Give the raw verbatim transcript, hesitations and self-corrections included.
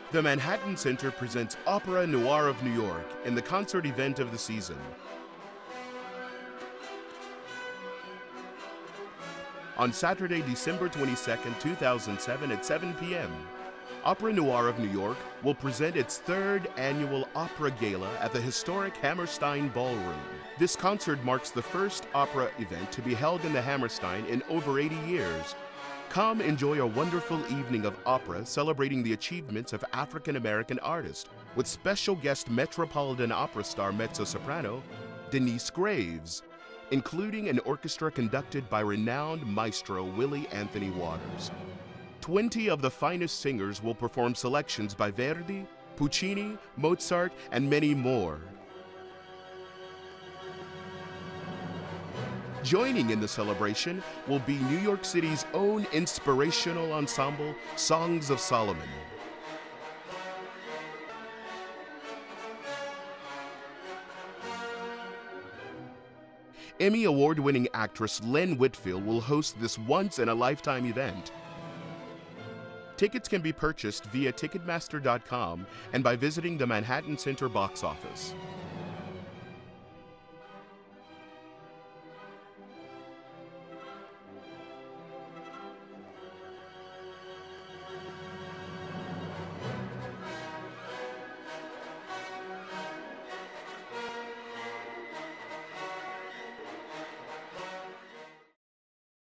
The Manhattan Center presents Opera Noire of New York in the concert event of the season. On Saturday, December twenty-second, two thousand seven at seven p m, Opera Noire of New York will present its third annual Opera Gala at the historic Hammerstein Ballroom. This concert marks the first opera event to be held in the Hammerstein in over eighty years. Come enjoy a wonderful evening of opera celebrating the achievements of African-American artists with special guest Metropolitan Opera star mezzo-soprano Denise Graves, including an orchestra conducted by renowned maestro Willie Anthony Waters. Twenty of the finest singers will perform selections by Verdi, Puccini, Mozart, and many more. Joining in the celebration will be New York City's own inspirational ensemble, Songs of Solomon. Emmy Award-winning actress Lynn Whitfield will host this once-in-a-lifetime event. Tickets can be purchased via Ticketmaster dot com and by visiting the Manhattan Center box office.